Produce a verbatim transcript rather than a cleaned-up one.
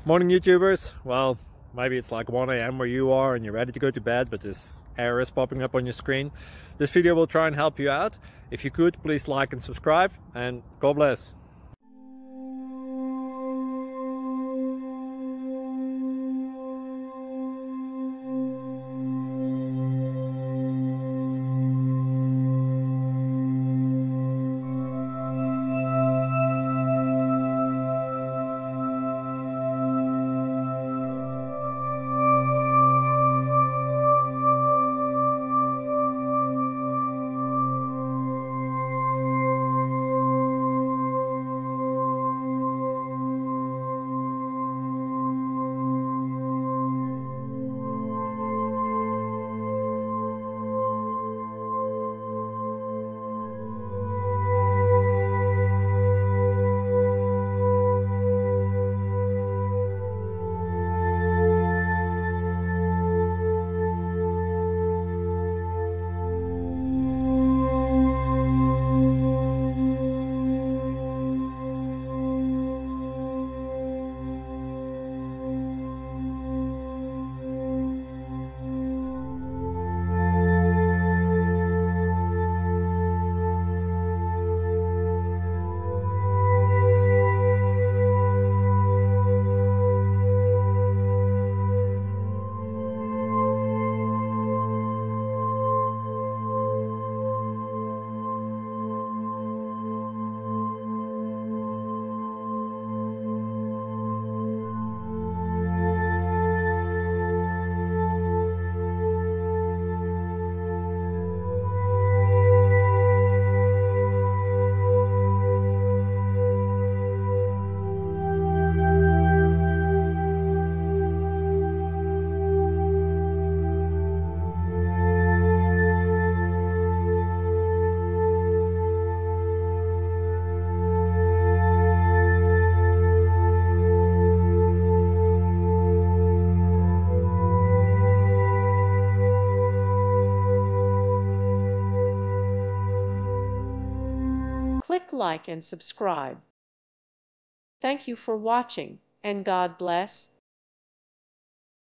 Morning YouTubers. Well, maybe it's like one A M where you are and you're ready to go to bed, but this error is popping up on your screen. This video will try and help you out. If you could, please like and subscribe, and God bless. Click like and subscribe. Thank you for watching, and God bless.